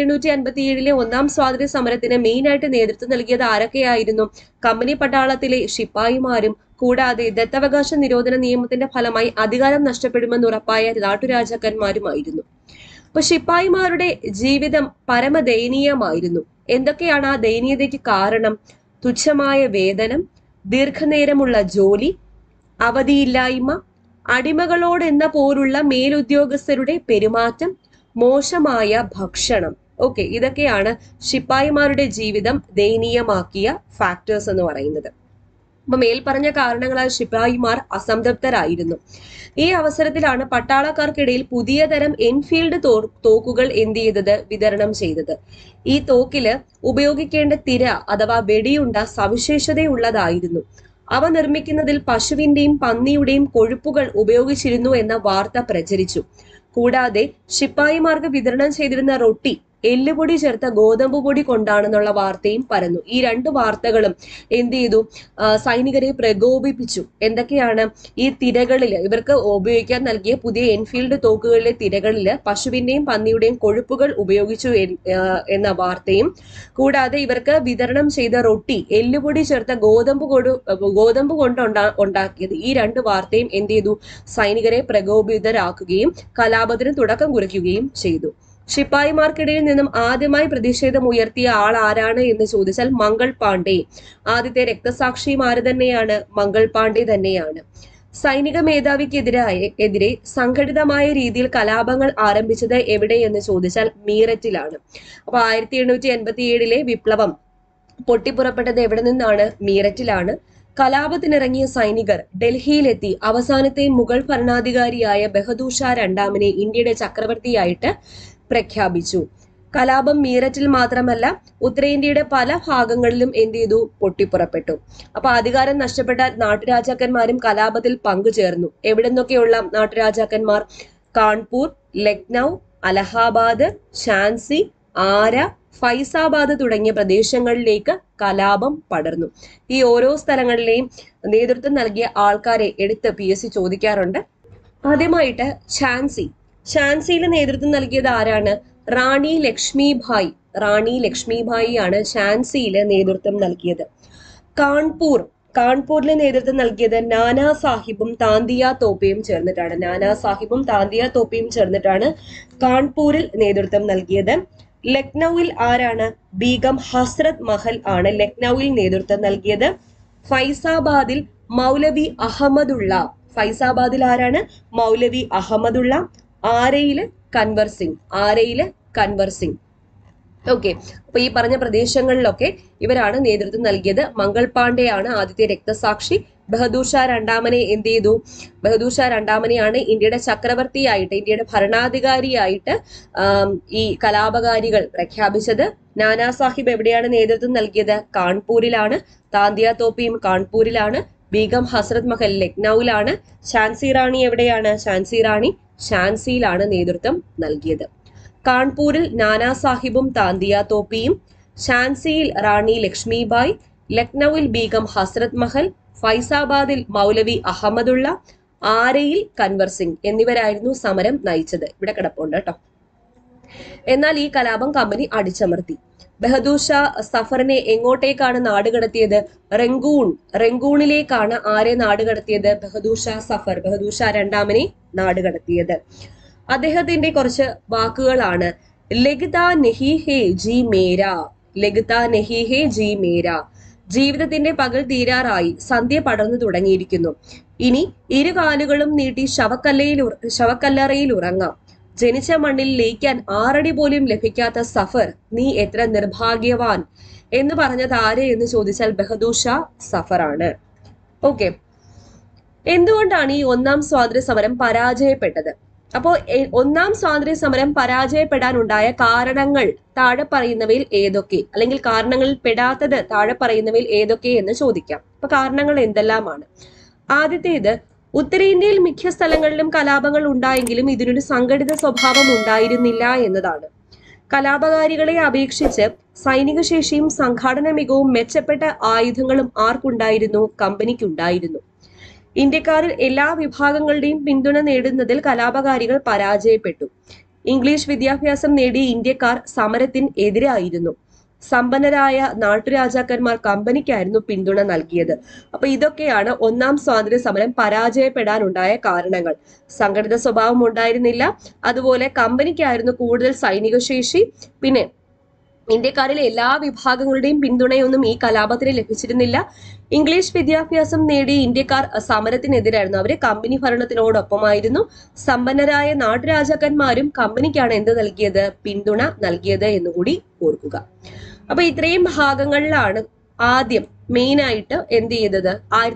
1857 ഒന്നാം സ്വാതന്ത്ര്യ സമരത്തിന് മെയിൻ ആയിട്ട് നേതൃത്വം നൽകിയത് ആരൊക്കെയായിരുന്നു? കമ്പനി പട്ടാളത്തിലെ ശിപ്പായിമാരും കൂടാതെ ദത്തവകാശ നിരോധന നിയമത്തിന്റെ ഫലമായി അധികാരം നഷ്ടപ്പെടുമെന്ന് ഉറപ്പായ നാട്ടുരാജാക്കന്മാരുമായിരുന്നു. അപ്പൊ ശിപ്പായിമാരുടെ ജീവിതം പരമദയനീയമായിരുന്നു. എന്തൊക്കെയാണ് ആ ദയനീയതയ്ക്ക് കാരണം? തുച്ഛമായ വേതനം, ദീർഘനേരമുള്ള ജോലി, അവധിയില്ലായ്മ, അടിമകളോടെന്ന പോലുള്ള മേലുദ്യോഗസ്ഥരുടെ പെരുമാറ്റം, മോശമായ ഭക്ഷണം. ഓക്കെ, ഇതൊക്കെയാണ് ശിപ്പായിമാരുടെ ജീവിതം ദയനീയമാക്കിയ ഫാക്ടേഴ്സ് എന്ന് പറയുന്നത്. അപ്പൊ മേൽപ്പറഞ്ഞ കാരണങ്ങളാൽ ശിപ്പായിമാർ അസംതൃപ്തരായിരുന്നു. ഈ അവസരത്തിലാണ് പട്ടാളക്കാർക്കിടയിൽ പുതിയ തരം എൻഫീൽഡ് തോക്കുകൾ എന്ത് ചെയ്തത്? വിതരണം ചെയ്തത്. ഈ തോക്കില് ഉപയോഗിക്കേണ്ട തിര അഥവാ വെടിയുണ്ട സവിശേഷതയുള്ളതായിരുന്നു. അവ നിർമ്മിക്കുന്നതിൽ പശുവിന്റെയും പന്നിയുടെയും കൊഴുപ്പുകൾ ഉപയോഗിച്ചിരുന്നു എന്ന വാർത്ത പ്രചരിച്ചു. കൂടാതെ ശിപ്പായിമാർക്ക് വിതരണം ചെയ്തിരുന്ന റൊട്ടി എല്ലുപൊടി ചേർത്ത ഗോതമ്പ് പൊടി കൊണ്ടാണെന്നുള്ള വാർത്തയും പരന്നു. ഈ രണ്ട് വാർത്തകളും എന്ത് ചെയ്തു? സൈനികരെ പ്രകോപിപ്പിച്ചു. എന്തൊക്കെയാണ്? ഈ തിരകളില് ഇവർക്ക് ഉപയോഗിക്കാൻ നൽകിയ പുതിയ എൻഫീൽഡ് തോക്കുകളിലെ തിരകളില് പശുവിന്റെയും പന്നിയുടെയും കൊഴുപ്പുകൾ ഉപയോഗിച്ചു എന്ന വാർത്തയും, കൂടാതെ ഇവർക്ക് വിതരണം ചെയ്ത റൊട്ടി എല്ലുപൊടി ചേർത്ത ഗോതമ്പ് കൊണ്ട് ഉണ്ടാക്കിയത്, ഈ രണ്ട് വാർത്തയും എന്ത് ചെയ്തു? സൈനികരെ പ്രകോപിതരാക്കുകയും കലാപത്തിന് തുടക്കം കുറിക്കുകയും ചെയ്തു. ശിപ്പായിമാർക്കിടയിൽ നിന്നും ആദ്യമായി പ്രതിഷേധം ഉയർത്തിയ ആൾ ആരാണ് എന്ന് ചോദിച്ചാൽ മംഗൾ പാണ്ഡെ. ആദ്യത്തെ രക്തസാക്ഷിയും ആര് തന്നെയാണ്? മംഗൾ പാണ്ഡെ തന്നെയാണ്. സൈനിക മേധാവിക്കെതിരെ സംഘടിതമായ രീതിയിൽ കലാപങ്ങൾ ആരംഭിച്ചത് എവിടെ എന്ന് ചോദിച്ചാൽ മീററ്റിലാണ്. അപ്പൊ 1887 വിപ്ലവം പൊട്ടിപ്പുറപ്പെട്ടത് എവിടെ നിന്നാണ്? മീററ്റിലാണ്. കലാപത്തിനിറങ്ങിയ സൈനികർ ഡൽഹിയിലെത്തി അവസാനത്തെ മുഗൾ ഭരണാധികാരിയായ ബഹദൂർ ഷാ രണ്ടാമനെ ഇന്ത്യയുടെ ചക്രവർത്തിയായിട്ട് പ്രഖ്യാപിച്ചു. കലാപം മീററ്റിൽ മാത്രമല്ല ഉത്തരേന്ത്യയുടെ പല ഭാഗങ്ങളിലും എന്ത് ചെയ്തു? പൊട്ടിപ്പുറപ്പെട്ടു. അപ്പൊ അധികാരം നഷ്ടപ്പെട്ട നാട്ടുരാജാക്കന്മാരും കലാപത്തിൽ പങ്കുചേർന്നു. എവിടെ നിന്നൊക്കെയുള്ള നാട്ടുരാജാക്കന്മാർ? കാൺപൂർ, ലക്നൗ, അലഹാബാദ്, ഝാൻസി, ആര, ഫൈസാബാദ് തുടങ്ങിയ പ്രദേശങ്ങളിലേക്ക് കലാപം പടർന്നു. ഈ ഓരോ സ്ഥലങ്ങളിലെയും നേതൃത്വം നൽകിയ ആൾക്കാരെ എടുത്ത് PSC ചോദിക്കാറുണ്ട്. ആദ്യമായിട്ട് ഝാൻസിയിൽ നേതൃത്വം നൽകിയത് ആരാണ്? റാണി ലക്ഷ്മിഭായി ആണ് ഝാൻസിയില് നേതൃത്വം നൽകിയത്. കാൺപൂരിലെ നേതൃത്വം നൽകിയത് നാനാ സാഹിബും താന്തിയ തോപ്പയും ചേർന്നിട്ടാണ് കാൺപൂരിൽ നേതൃത്വം നൽകിയത്. ലക്നൌവിൽ ആരാണ്? ബീഗം ഹസ്രത് മഹൽ ആണ് ലക്നൌവിൽ നേതൃത്വം നൽകിയത്. ഫൈസാബാദിൽ മൗലവി ആരാണ്? മൗലവി അഹമ്മദുള്ള. ആരയില് കൻവർ സിംഗ്. ഓക്കെ, അപ്പൊ ഈ പറഞ്ഞ പ്രദേശങ്ങളിലൊക്കെ ഇവരാണ് നേതൃത്വം നൽകിയത്. മംഗൾ പാണ്ഡെയാണ് ആദ്യത്തെ രക്തസാക്ഷി. ബഹദൂർ ഷാ രണ്ടാമനെ എന്ത് ചെയ്തു? ബഹദൂർ ഷാ രണ്ടാമനെയാണ് ഇന്ത്യയുടെ ചക്രവർത്തിയായിട്ട്, ഇന്ത്യയുടെ ഭരണാധികാരിയായിട്ട് ഈ കലാപകാരികൾ പ്രഖ്യാപിച്ചത്. നാനാ സാഹിബ് എവിടെയാണ് നേതൃത്വം നൽകിയത്? കാൺപൂരിലാണ്. താന്തിയ തോപ്പിയും കാൺപൂരിലാണ്. ബീഗം ഹസ്രത് മഹൽ ലക്നൌവിലാണ്. ഝാൻസി റാണി എവിടെയാണ്? ഝാൻസി റാണി ഝാൻസിയിലാണ് നേതൃത്വം നൽകിയത്. കാൺപൂരിൽ നാനാ സാഹിബും താന്തിയ തോപ്പിയും, ഝാൻസിയിൽ റാണി ലക്ഷ്മിബായി, ലക്നൌവിൽ ബീഗം ഹസ്രത് മഹൽ, ഫൈസാബാദിൽ മൗലവി അഹമ്മദുള്ള, ആരയിൽ കൻവർ സിംഗ് എന്നിവരായിരുന്നു സമരം നയിച്ചത്. ഇവിടെ കിടപ്പുണ്ട് കേട്ടോ. എന്നാൽ ഈ കലാപം കമ്പനി അടിച്ചമർത്തി. ബഹദൂർ ഷാ സഫറിനെ എങ്ങോട്ടേക്കാണ് നാടുകടത്തിയത്? റെങ്കൂണിലേക്കാണ് ആരെ നാടുകടത്തിയത്? ബഹദൂർ ഷാ സഫർ, ബഹദൂർ ഷാ രണ്ടാമനെ നാടുകടത്തിയത്. അദ്ദേഹത്തിന്റെ കുറച്ച് വാക്കുകളാണ്. ലഗ്താ നഹി ഹേ ജി മേരാ, ലഗ്താ നഹി ഹേ ജി മേരാ. ജീവിതത്തിന്റെ പകൽ തീരാറായി, സന്ധ്യ പടർന്നു തുടങ്ങിയിരിക്കുന്നു. ഇനി ഇരുകാലുകളും നീട്ടി ശവക്കല്ലറയിൽ ഉറങ്ങാം. ജനിച്ച മണ്ണിൽ ലയിക്കാൻ 6 അടി പോലും ലഭിക്കാത്ത സഫർ, നീ എത്ര നിർഭാഗ്യവാൻ എന്ന് പറഞ്ഞത് ആര് എന്ന് ചോദിച്ചാൽ ബഹദൂർ ഷാ സഫർ ആണ്. ഓക്കെ, എന്തുകൊണ്ടാണ് ഈ ഒന്നാം സ്വാതന്ത്ര്യ സമരം പരാജയപ്പെട്ടത്? അപ്പോൾ ഒന്നാം സ്വാതന്ത്ര്യ സമരം പരാജയപ്പെടാനുണ്ടായ കാരണങ്ങൾ താഴെ പറയുന്നവയിൽ ഏതൊക്കെ, അല്ലെങ്കിൽ കാരണങ്ങളിൽ പെടാത്തത് താഴെ പറയുന്നവയിൽ ഏതൊക്കെ എന്ന് ചോദിക്കാം. അപ്പൊ കാരണങ്ങൾ എന്തെല്ലാമാണ്? ആദ്യത്തേത്, ഉത്തരേന്ത്യയിൽ മിക്ക സ്ഥലങ്ങളിലും കലാപങ്ങൾ ഉണ്ടായെങ്കിലും ഇതിനൊരു സംഘടിത സ്വഭാവം ഉണ്ടായിരുന്നില്ല എന്നതാണ്. കലാപകാരികളെ അപേക്ഷിച്ച് സൈനിക ശേഷിയും സംഘാടന മികവും മെച്ചപ്പെട്ട ആയുധങ്ങളും ആർക്കുണ്ടായിരുന്നു? കമ്പനിക്കുണ്ടായിരുന്നു. ഇന്ത്യക്കാരിൽ എല്ലാ വിഭാഗങ്ങളുടെയും പിന്തുണ നേടുന്നതിൽ കലാപകാരികൾ പരാജയപ്പെട്ടു. ഇംഗ്ലീഷ് വിദ്യാഭ്യാസം നേടിയ ഇന്ത്യക്കാർ സമരത്തിന് എതിരായിരുന്നു. സമ്പന്നരായ നാട്ടുരാജാക്കന്മാർ കമ്പനിക്കായിരുന്നു പിന്തുണ നൽകിയത്. അപ്പൊ ഇതൊക്കെയാണ് ഒന്നാം സ്വാതന്ത്ര്യ സമരം പരാജയപ്പെടാനുണ്ടായ കാരണങ്ങൾ. സംഘടിത സ്വഭാവം ഉണ്ടായിരുന്നില്ല, അതുപോലെ കമ്പനിക്കായിരുന്നു കൂടുതൽ സൈനിക ശേഷി, പിന്നെ ഇന്ത്യക്കാരിലെ എല്ലാ വിഭാഗങ്ങളുടെയും പിന്തുണയൊന്നും ഈ കലാപത്തിന് ലഭിച്ചിരുന്നില്ല. ഇംഗ്ലീഷ് വിദ്യാഭ്യാസം നേടിയ ഇന്ത്യക്കാർ സമരത്തിനെതിരായിരുന്നു, അവര് കമ്പനി ഭരണത്തിനോടൊപ്പമായിരുന്നു. സമ്പന്നരായ നാട്ടുരാജാക്കന്മാരും കമ്പനിക്കാണ് എന്ത് നൽകിയത്? പിന്തുണ നൽകിയത് എന്നുകൂടി ഓർക്കുക. അപ്പൊ ഇത്രയും ഭാഗങ്ങളിലാണ് ആദ്യം മെയിൻ ആയിട്ട് എന്ത് ചെയ്തത്?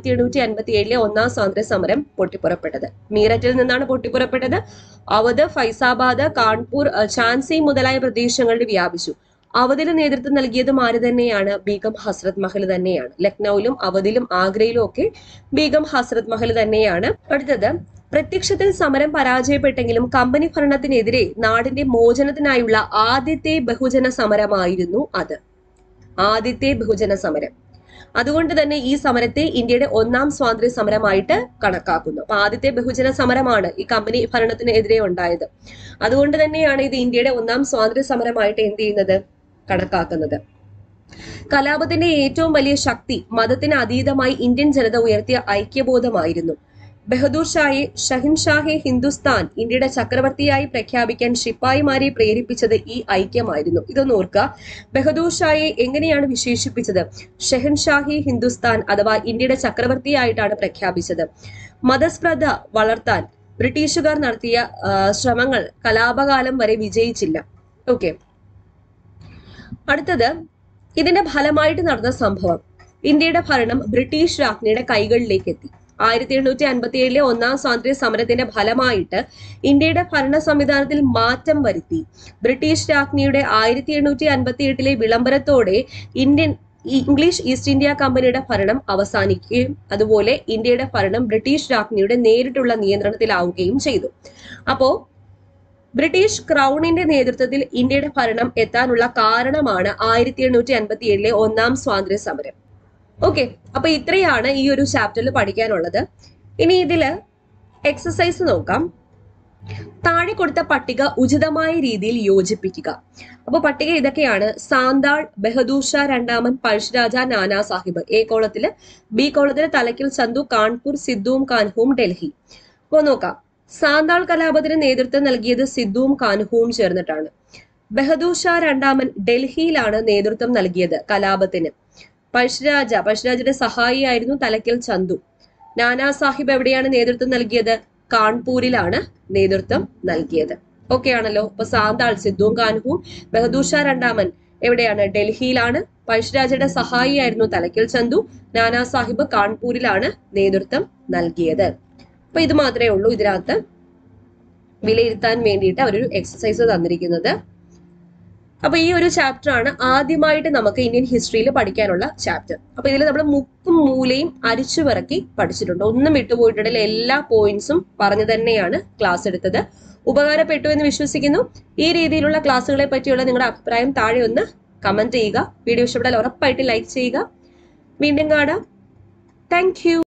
1857 ഒന്നാം സ്വാതന്ത്ര്യ സമരം പൊട്ടിപ്പുറപ്പെട്ടത്. മീററ്റിൽ നിന്നാണ് പൊട്ടിപ്പുറപ്പെട്ടത്. അവധ്, ഫൈസാബാദ്, കാൺപൂർ, ഝാൻസി മുതലായ പ്രദേശങ്ങളിൽ വ്യാപിച്ചു. അവധിന് നേതൃത്വം നൽകിയതും ആര് തന്നെയാണ്? ബീഗം ഹസ്രത് മഹൽ തന്നെയാണ്. ലക്നൌവിലും അവധിലും ആഗ്രയിലും ഒക്കെ ബീഗം ഹസ്രത് മഹൽ തന്നെയാണ്. അടുത്തത്, പ്രത്യക്ഷത്തിൽ സമരം പരാജയപ്പെട്ടെങ്കിലും കമ്പനി ഭരണത്തിനെതിരെ നാടിന്റെ മോചനത്തിനായുള്ള ആദ്യത്തെ ബഹുജന സമരമായിരുന്നു അത്. ആദ്യത്തെ ബഹുജന സമരം. അതുകൊണ്ട് തന്നെ ഈ സമരത്തെ ഇന്ത്യയുടെ ഒന്നാം സ്വാതന്ത്ര്യ സമരമായിട്ട് കണക്കാക്കുന്നു. അപ്പൊ ആദ്യത്തെ ബഹുജന സമരമാണ് ഈ കമ്പനി ഭരണത്തിനെതിരെ ഉണ്ടായത്. അതുകൊണ്ട് തന്നെയാണ് ഇത് ഇന്ത്യയുടെ ഒന്നാം സ്വാതന്ത്ര്യ സമരമായിട്ട് എന്ത് ചെയ്യുന്നത്? കണക്കാക്കുന്നത്. കലാപത്തിന്റെ ഏറ്റവും വലിയ ശക്തി മതത്തിന് അതീതമായി ഇന്ത്യൻ ജനത ഉയർത്തിയ ഐക്യബോധമായിരുന്നു. ബഹദൂർ ഷായെ ഷഹിൻഷാഹെ ഹിന്ദുസ്ഥാൻ, ഇന്ത്യയുടെ ചക്രവർത്തിയായി പ്രഖ്യാപിക്കാൻ ശിപ്പായിമാരെ പ്രേരിപ്പിച്ചത് ഈ ഐക്യമായിരുന്നു. ഇതൊന്ന് ഓർക്കുക. ബഹദൂർ ഷായെ എങ്ങനെയാണ് വിശേഷിപ്പിച്ചത്? ഷെഹൻഷാഹി ഹിന്ദുസ്ഥാൻ അഥവാ ഇന്ത്യയുടെ ചക്രവർത്തിയായിട്ടാണ് പ്രഖ്യാപിച്ചത്. മതസ്പൃധ വളർത്താൻ ബ്രിട്ടീഷുകാർ നടത്തിയ ശ്രമങ്ങൾ കലാപകാലം വരെ വിജയിച്ചില്ല. ഓക്കെ, അടുത്തത്, ഇതിന്റെ ഫലമായിട്ട് നടന്ന സംഭവം, ഇന്ത്യയുടെ ഭരണം ബ്രിട്ടീഷ് രാജ്ഞിയുടെ കൈകളിലേക്ക് എത്തി. 1857 ഒന്നാം സ്വാതന്ത്ര്യ സമരത്തിന്റെ ഫലമായിട്ട് ഇന്ത്യയുടെ ഭരണ സംവിധാനത്തിൽ മാറ്റം വരുത്തി. ബ്രിട്ടീഷ് രാജ്ഞിയുടെ 1858 വിളംബരത്തോടെ ഇംഗ്ലീഷ് ഈസ്റ്റ് ഇന്ത്യ കമ്പനിയുടെ ഭരണം അവസാനിക്കുകയും അതുപോലെ ഇന്ത്യയുടെ ഭരണം ബ്രിട്ടീഷ് രാജ്ഞിയുടെ നേരിട്ടുള്ള നിയന്ത്രണത്തിലാവുകയും ചെയ്തു. അപ്പോ ബ്രിട്ടീഷ് ക്രൗണിന്റെ നേതൃത്വത്തിൽ ഇന്ത്യയുടെ ഭരണം എത്താനുള്ള കാരണമാണ് 1857 ഒന്നാം സ്വാതന്ത്ര്യ സമരം. ഓക്കെ, അപ്പൊ ഇത്രയാണ് ഈ ഒരു ചാപ്റ്ററിൽ പഠിക്കാനുള്ളത്. ഇനി ഇതില് എക്സസൈസ് നോക്കാം. താഴെ കൊടുത്ത പട്ടിക ഉചിതമായ രീതിയിൽ യോജിപ്പിക്കുക. അപ്പൊ പട്ടിക ഇതൊക്കെയാണ്: സാന്താൾ, ബഹദൂർ ഷാ രണ്ടാമൻ, പഴശ്ശിരാജ, നാനാ സാഹിബ് എ കോളത്തില്, ബി കോളത്തില് തലക്കിൽ ചന്തു, കാൺപൂർ, സിദ്ദുവും കാൻഹുവും, ഡൽഹി. അപ്പൊ നോക്കാം, സാന്താൾ കലാപത്തിന് നേതൃത്വം നൽകിയത് സിദ്ദുവും കാൻഹുവും ചേർന്നിട്ടാണ്. ബഹദൂർ ഷാ രണ്ടാമൻ ഡൽഹിയിലാണ് നേതൃത്വം നൽകിയത് കലാപത്തിന്. പഴശ്ശിരാജയുടെ സഹായിയായിരുന്നു തലക്കൽ ചന്തു. നാനാ സാഹിബ് എവിടെയാണ് നേതൃത്വം നൽകിയത്? കാൺപൂരിലാണ് നേതൃത്വം നൽകിയത്. ഓക്കെ ആണല്ലോ. അപ്പൊ സാന്താൾ സിദ്ദുവും കാൻഹുവും, ബഹദൂർ ഷാ രണ്ടാമൻ എവിടെയാണ്? ഡൽഹിയിലാണ്. പഴശ്ശിരാജയുടെ സഹായിയായിരുന്നു തലക്കൽ ചന്തു. നാനാ സാഹിബ് കാൺപൂരിലാണ് നേതൃത്വം നൽകിയത്. അപ്പൊ ഇത് മാത്രമേ ഉള്ളൂ ഇതിനകത്ത് വിലയിരുത്താൻ വേണ്ടിയിട്ട് അവരൊരു എക്സസൈസ് തന്നിരിക്കുന്നത്. അപ്പൊ ഈ ഒരു ചാപ്റ്റർ ആണ് ആദ്യമായിട്ട് നമുക്ക് ഇന്ത്യൻ ഹിസ്റ്ററിയിൽ പഠിക്കാനുള്ള ചാപ്റ്റർ. അപ്പൊ ഇതിൽ നമ്മൾ മുക്കും മൂലയും അരിച്ചു പിറക്കി പഠിച്ചിട്ടുണ്ട്. ഒന്നും വിട്ടുപോയിട്ടുണ്ടെങ്കിൽ എല്ലാ പോയിന്റ്സും പറഞ്ഞു തന്നെയാണ് ക്ലാസ് എടുത്തത്. ഉപകാരപ്പെട്ടു എന്ന് വിശ്വസിക്കുന്നു. ഈ രീതിയിലുള്ള ക്ലാസ്സുകളെ പറ്റിയുള്ള നിങ്ങളുടെ അഭിപ്രായം താഴെ ഒന്ന് കമന്റ് ചെയ്യുക. വീഡിയോ ഇഷ്ടപ്പെട്ടാൽ ഉറപ്പായിട്ട് ലൈക്ക് ചെയ്യുക. വീണ്ടും കാണാം. Thank U.